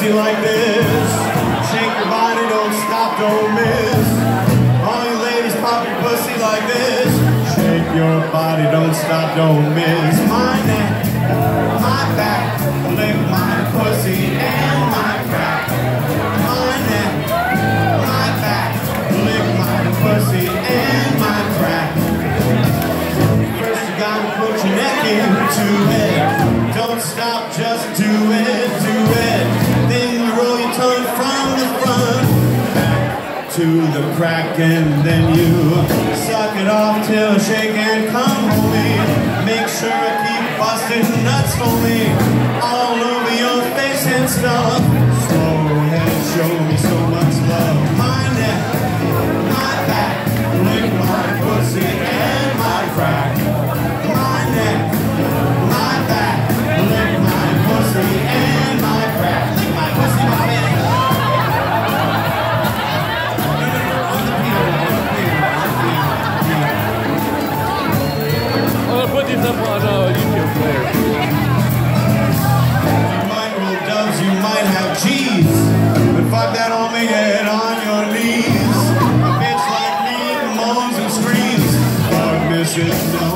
pussy like this. Shake your body, don't stop, don't miss. All you ladies, pop your pussy like this. Shake your body, don't stop, don't miss. My neck, my back, lick my pussy and my crack. My neck, my back, lick my pussy and my crack. First you gotta put your neck into it. Don't stop, just do it, do it. Then you roll your tongue from the front back to the crack, and then you suck it off till shake and come, homie. Make sure to keep busting nuts, homie, all over your face and stuff. Slow ahead, show me so much love. My neck, my back, lick my pussy and my crack. My neck, my back, lick my pussy and my crack. Lick my pussy, my back. I'm gonna put these up on YouTube later. You might roll dubs, you might have cheese, but fuck that, don't make it on your knees. A bitch like me moans and screams, fuck Mrs. No.